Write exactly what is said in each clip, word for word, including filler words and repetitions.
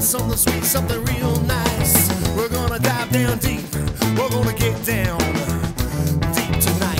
something sweet, something real nice. We're gonna dive down deep, we're gonna get down deep tonight.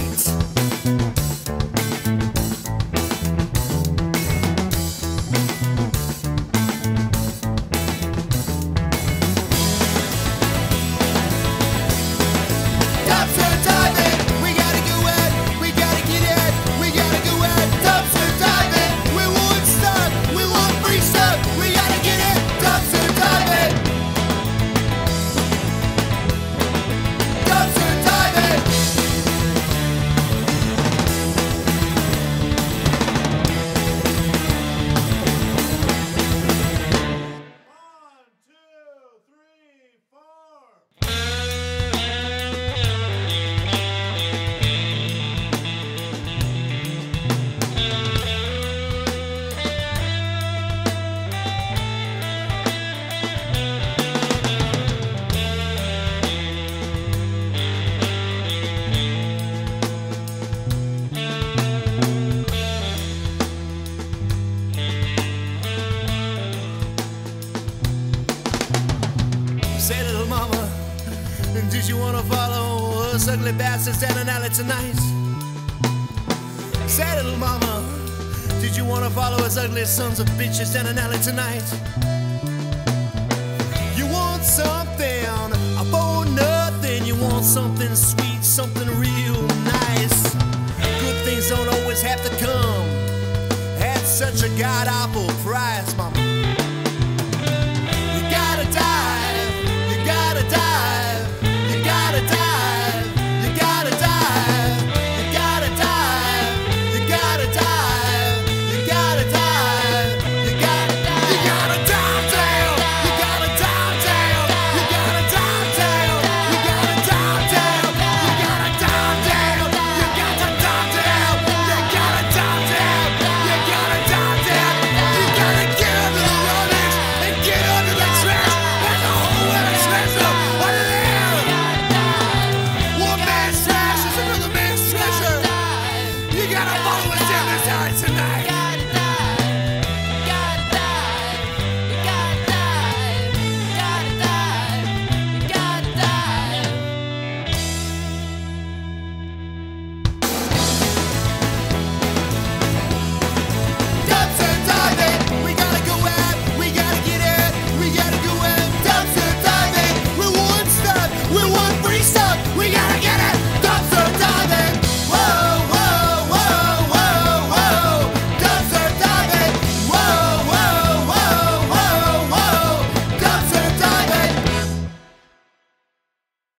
Say, little mama, did you wanna follow us ugly bastards down an alley tonight? Say, little mama, did you wanna follow us ugly sons of bitches down an alley tonight? You want something for nothing, you want something sweet, something real nice. Good things don't always have to come at such a god-awful price, mama.